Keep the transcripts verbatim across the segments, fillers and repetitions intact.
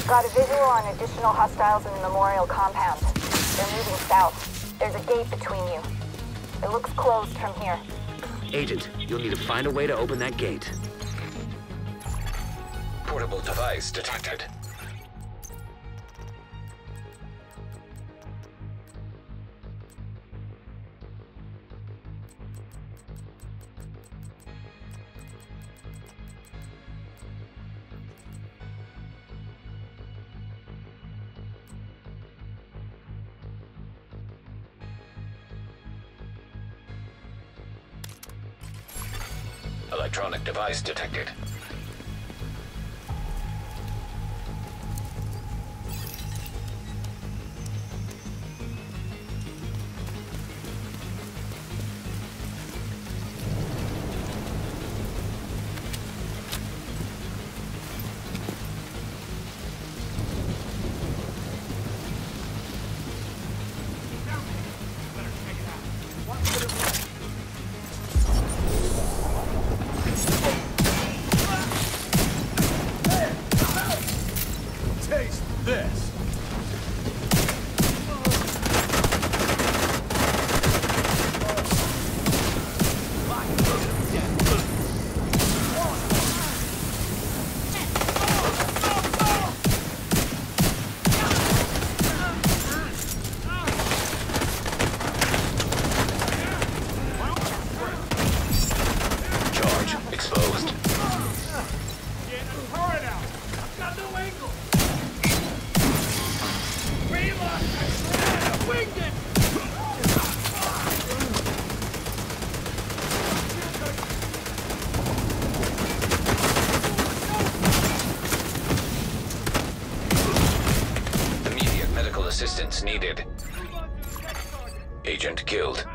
Got a visual on additional hostiles in the memorial compound. They're moving south. There's a gate between you. It looks closed from here. Agent, you'll need to find a way to open that gate. Portable device detected. Electronic device detected. Assistance needed. Agent killed.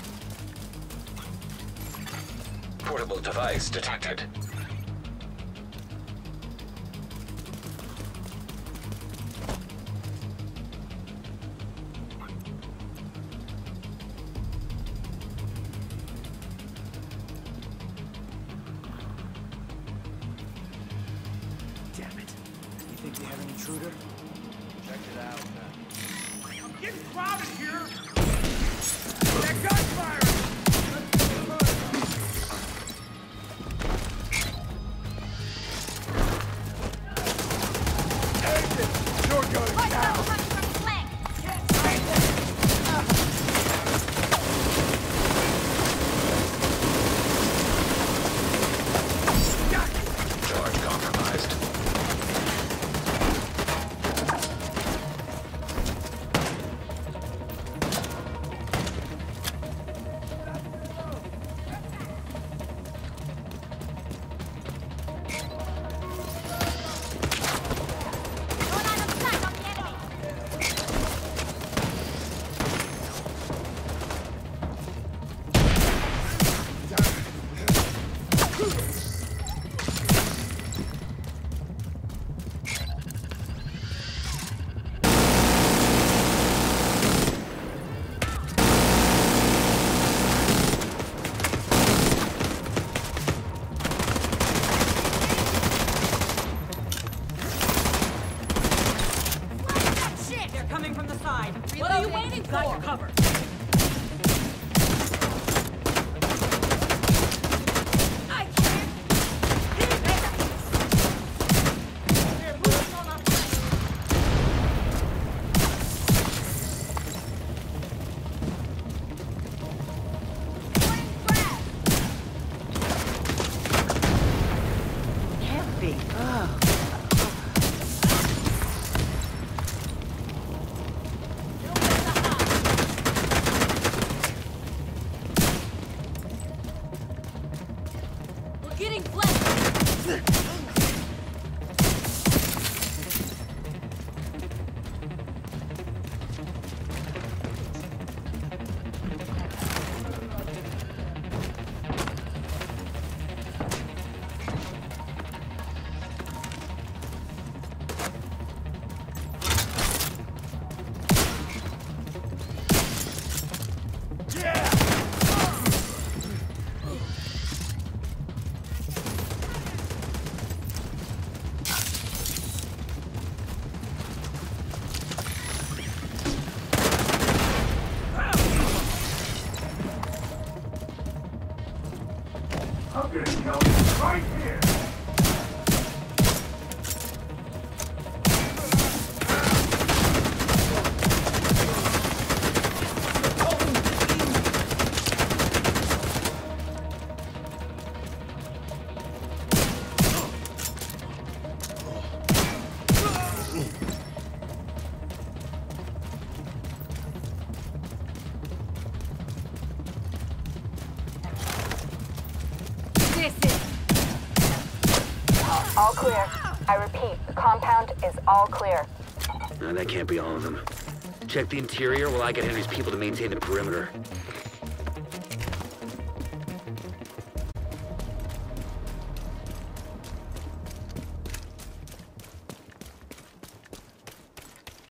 Portable device detected. intruder? Check it out, man. I'm getting crowded here! That gunfire! Agent! You're going down! Charge compromised. What are you waiting for? Got your cover. I can't. Keep it. They're moving on our Can't be. Oh. getting flesh. I'm gonna kill you right here! All clear. I repeat, the compound is all clear. No, that can't be all of them. Check the interior while I get Henry's people to maintain the perimeter.